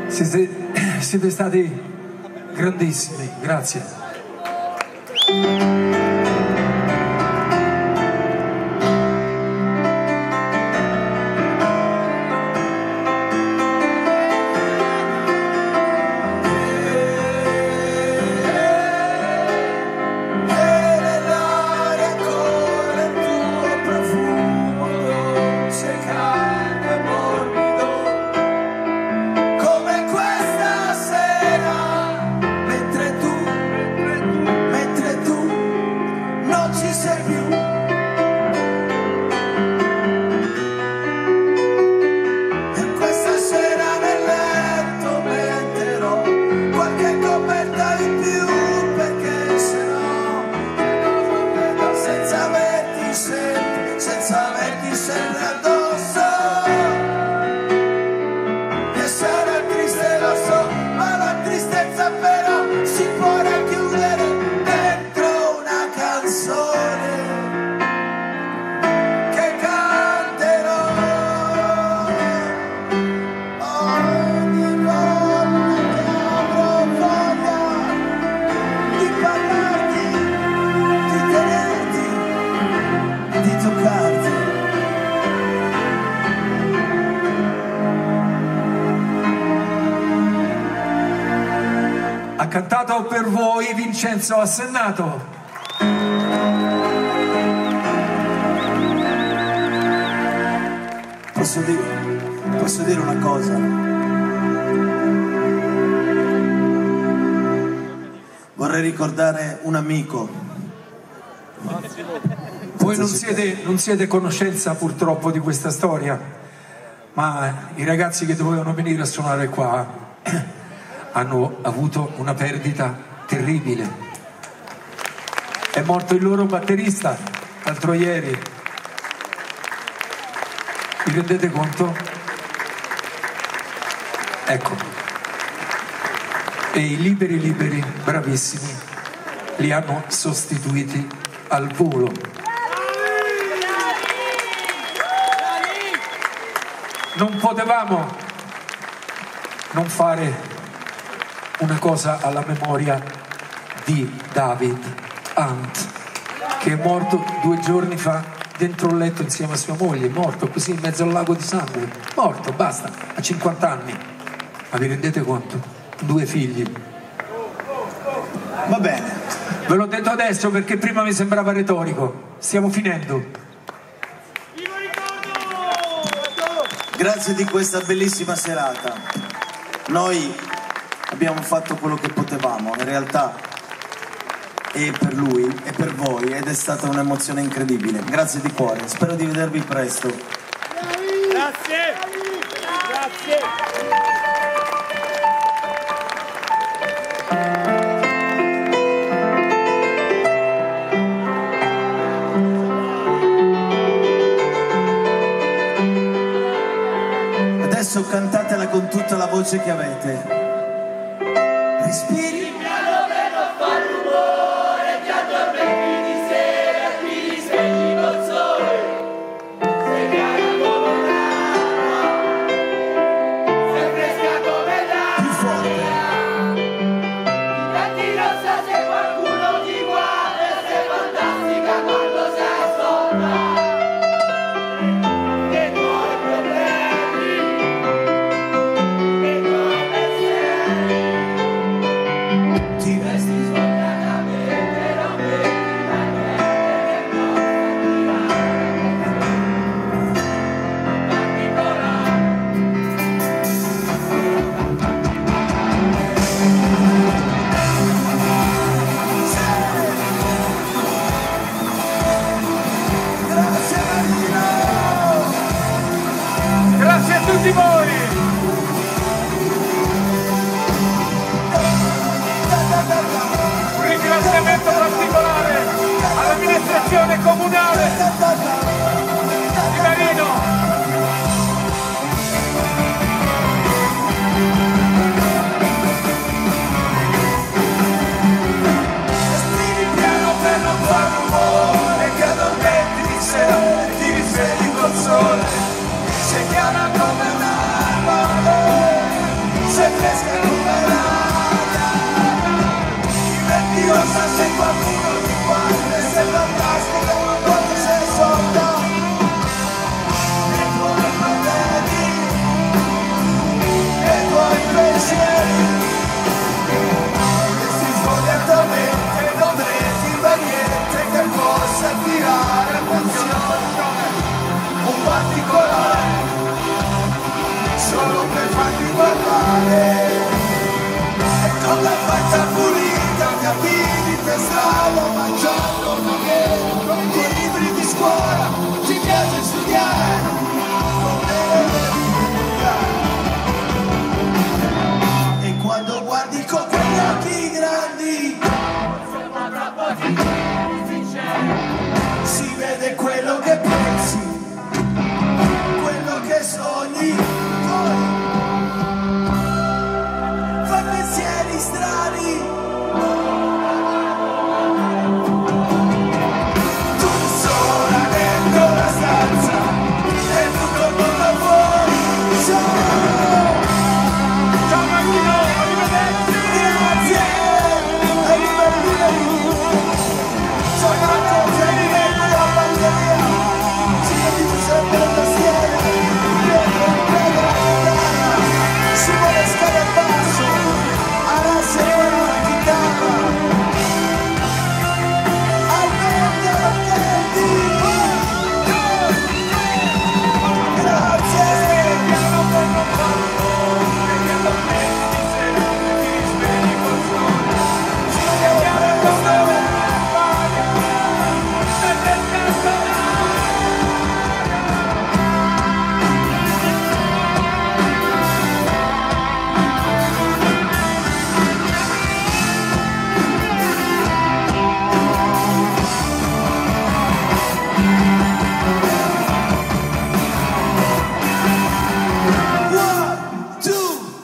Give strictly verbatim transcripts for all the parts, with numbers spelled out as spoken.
Siete, siete stati grandissimi, grazie. Ha cantato per voi Vincenzo Assennato. Posso dire, posso dire una cosa? Vorrei ricordare un amico. Voi non siete, non siete a conoscenza purtroppo di questa storia, ma i ragazzi che dovevano venire a suonare qua hanno avuto una perdita terribile. È morto il loro batterista l'altro ieri. Vi rendete conto? Ecco. E i liberi liberi, bravissimi, li hanno sostituiti al volo. Non potevamo non fare una cosa alla memoria di David Hunt, che è morto due giorni fa dentro un letto insieme a sua moglie, morto così in mezzo al lago di sangue, morto, basta, a cinquanta anni. Ma vi rendete conto? Due figli. Va bene. Ve l'ho detto adesso perché prima mi sembrava retorico. Stiamo finendo. Grazie di questa bellissima serata. Noi abbiamo fatto quello che potevamo, in realtà è per lui e per voi, ed è stata un'emozione incredibile. Grazie di cuore, spero di vedervi presto. Grazie! Grazie! Adesso cantatela con tutta la voce che avete. Respiri.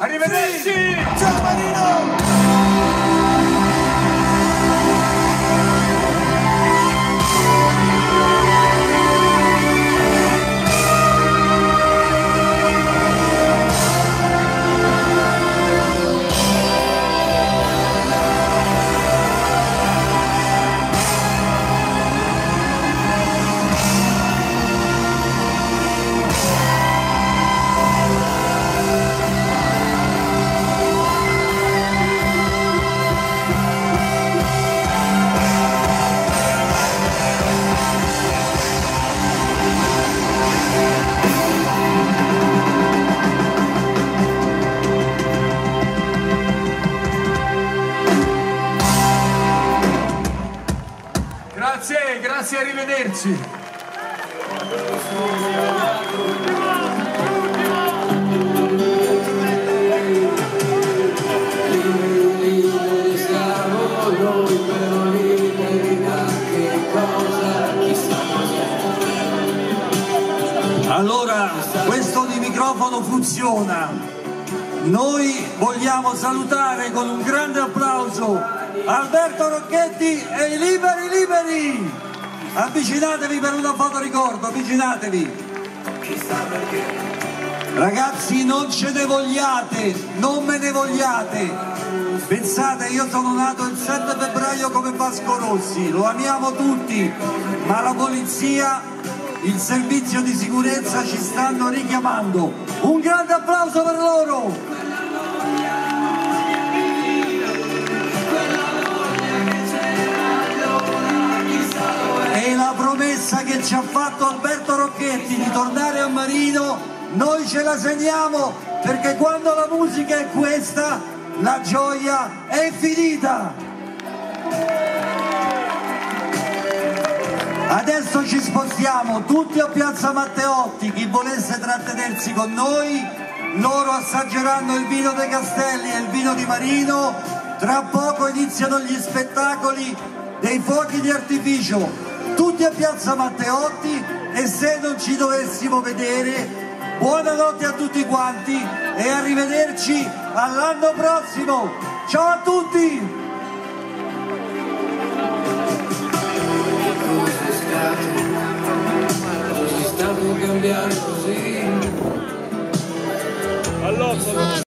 Arrivederci! Ciao Marino! Grazie, grazie, arrivederci. Allora, questo di microfono funziona. Noi vogliamo salutare con un grande applauso Alberto Rocchetti e i Liberi Liberi! Avvicinatevi per una foto ricordo, avvicinatevi! Ragazzi, non ce ne vogliate, non me ne vogliate! Pensate, io sono nato il sette febbraio come Vasco Rossi, lo amiamo tutti, ma la polizia, il servizio di sicurezza ci stanno richiamando. Un grande applauso per loro! E la promessa che ci ha fatto Alberto Rocchetti di tornare a Marino, noi ce la segniamo, perché quando la musica è questa, la gioia è finita. Adesso ci spostiamo tutti a Piazza Matteotti, chi volesse trattenersi con noi, loro assaggeranno il vino dei Castelli e il vino di Marino, tra poco iniziano gli spettacoli dei fuochi di artificio. Tutti a Piazza Matteotti, e se non ci dovessimo vedere, buonanotte a tutti quanti e arrivederci all'anno prossimo. Ciao a tutti! Così stato cambiare così.